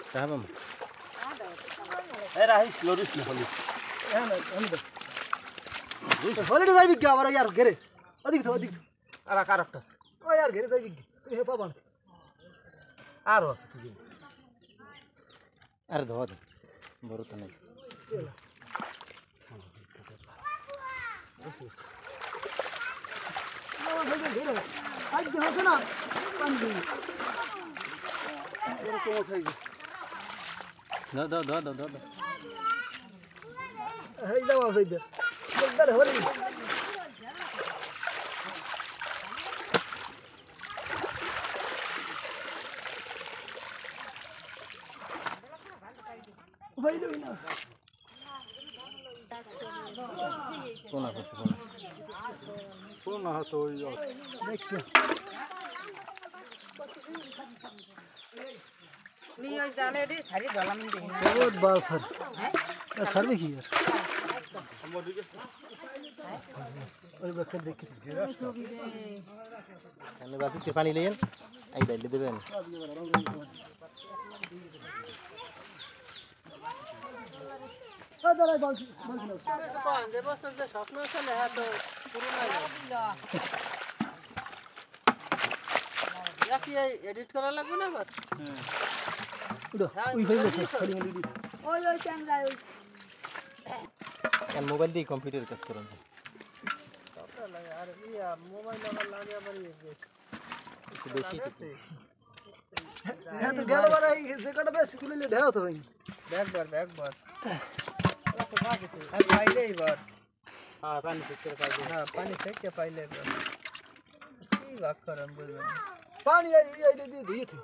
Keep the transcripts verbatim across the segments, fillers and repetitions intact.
Tamam. Era hiç loris ne holi. Evet, onu da. Holiday যাইবি কি আবার यार ঘরে ওদিক তো ওদিক Ara karakter. ও यार ঘরে যাইবি কি তুই হে পাবান আর আছে কি আর ধর বড় তো নাই আজ যে হচ্ছে না পানি বড় কম খাই দাও দাও দাও দাও দাও এই দাও আছে দে দাও হলি ভাইলো না কোন আছে কোন কোন হাত ওই দেখ नी ओइ जाले रे सारी जलामिन देखिन बहुत बाल सर हैं सर में की यार ওই বাকে দেখি এনে বাতিতে পানি লইেন আই ডাইলে দেবেন ও দাঁড়াই বল বল কোন যে বছর যে স্বপ্ন চলে হ্যাঁ তো পুরো না या कि एडिट करा लागो ना बात উড়ো ওই হইলো খালি খালি দি ओइ ओइ कैमरा ओइ কেন মোবাইল দিয়ে কম্পিউটার কাজ করুন कपड़ा लगा अरे ये मोबाइल लगा लागे बड़ी একটু বেশি হ্যাঁ তো গেল বারে যে কটা বেশ খুলে ঢেও তো ভাই बैक बार बैक बार तो बाकी से अब पहले ही बार হ্যাঁ পানি চেক করে পাই हां पानी फेंक के पहले बार की बात करम बोल পানি এই এই দি দিই থি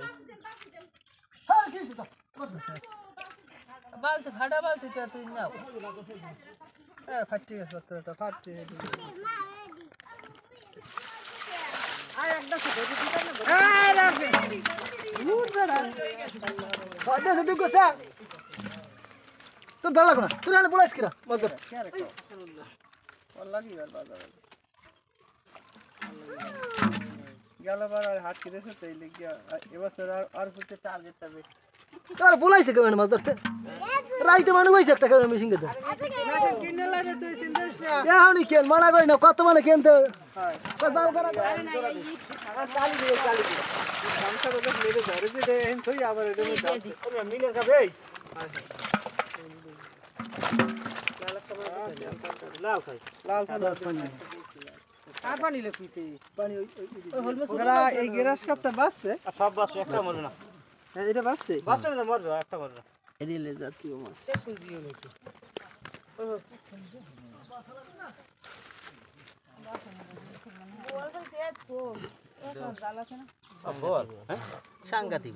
হ্যাঁ কি সেটা बाल तो खड़ा बाल तो तू ना ए फट्टी के सत्तर तो फट्टी आय एकदम से दे दी ना ए राफे दूर बड़ा ফাদা সে দুকো সা তোর দাঁড়া লাগো না তুই আলে বলাইস কিরা মজা क्या रे और लगी यार बाजार গেল বার হাট কি দেছে তাই লাগিয়া এবছর আর আর ফুটে টার্গেটটা বেশি তোর বলাইছে কেমন মাছ ধরতে রাইতে মানুষ হইছে একটা কেমন মেশিন কে মেশিন কিনে লাগে তুই চিন্তাস না এ হাউনি কেন মানা করি না কত মানে কেন তো হ্যাঁ কজাল করা চালি দিয়ে চালি দিয়ে সংসার ওদের মেরে ধরে যে এন থই আবার এটা মিলের কা ভাই লাল খাই লাল পানি আর পানি লইতে পানি ওই ওই হলমস ওরা এই গ্যাস কাপটা বাসবে আর সব বাস একটা মরবে না এটা বাসবে বাসে না মরবে একটা মরবে এরিলে জাতীয় মাছ দেখুন দিও নাকি সম্ভব হ্যাঁ সাংঘাতিক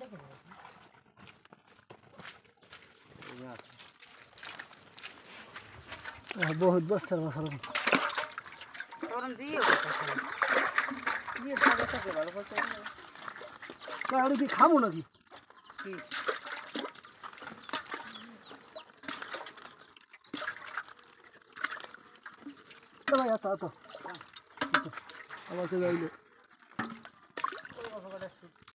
বহুত বস্তার মশলা গরম জিও জিও দাদা তো ভালো করতে কাউরি কি খাবো নাকি কি ভাই আতা আতা আমাকে যাইলো